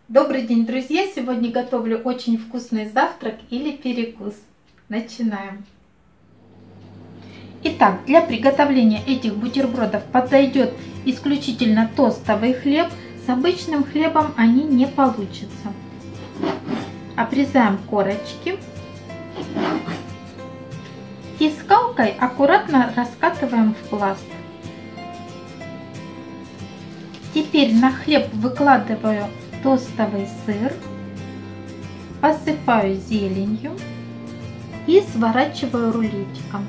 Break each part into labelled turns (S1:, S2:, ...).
S1: Добрый день, друзья! Сегодня готовлю очень вкусный завтрак или перекус. Начинаем. Итак, для приготовления этих бутербродов подойдет исключительно тостовый хлеб. С обычным хлебом они не получатся. Обрезаем корочки и скалкой аккуратно раскатываем в пласт. Теперь на хлеб выкладываю тостовый сыр, посыпаю зеленью и сворачиваю рулетиком.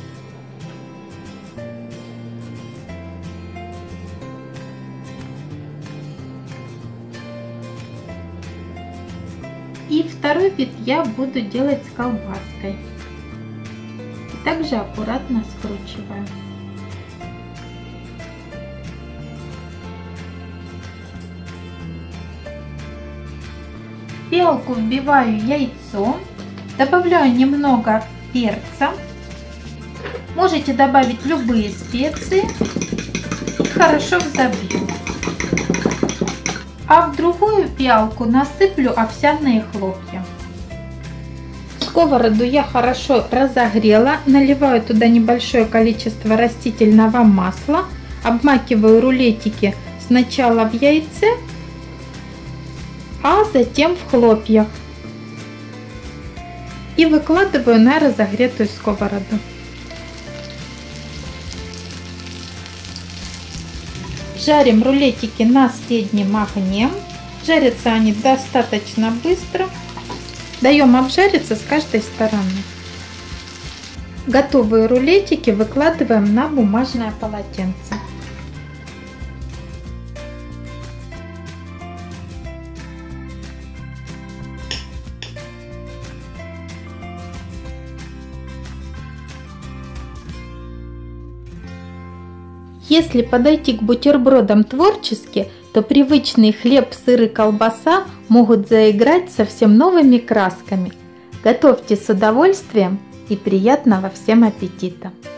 S1: И второй вид я буду делать с колбаской. И также аккуратно скручиваю. В пиалку вбиваю яйцо, добавляю немного перца, можете добавить любые специи и хорошо взбью. А в другую пиалку насыплю овсяные хлопья. Сковороду я хорошо разогрела, наливаю туда небольшое количество растительного масла, обмакиваю рулетики сначала в яйце, а затем в хлопьях и выкладываю на разогретую сковороду. Жарим рулетики на среднем огне. Жарятся они достаточно быстро. Даем обжариться с каждой стороны. Готовые рулетики выкладываем на бумажное полотенце. Если подойти к бутербродам творчески, то привычный хлеб, сыр и колбаса могут заиграть совсем новыми красками. Готовьте с удовольствием и приятного всем аппетита!